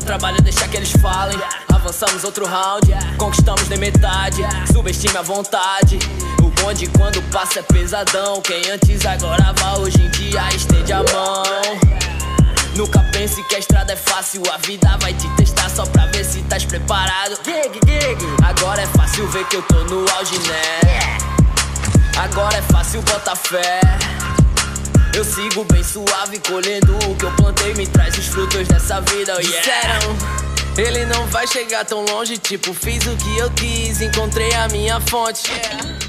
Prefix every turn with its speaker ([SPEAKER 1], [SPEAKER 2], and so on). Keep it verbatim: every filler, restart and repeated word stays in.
[SPEAKER 1] trabalho é deixar que eles falem. Avançamos outro round, conquistamos nem metade. Subestime a vontade. O bonde quando passa é pesadão. Quem antes agorava hoje em dia estende a mão. Nunca pense que a estrada é fácil. A vida vai te testar só pra ver se tás preparado. Agora é fácil ver que eu tô no auge, né? Agora é fácil botar fé. Eu sigo bem suave, colhendo o que eu plantei. Me traz os frutos dessa vida, oh yeah. Disseram, ele não vai chegar tão longe. Tipo, fiz o que eu quis, encontrei a minha fonte, yeah.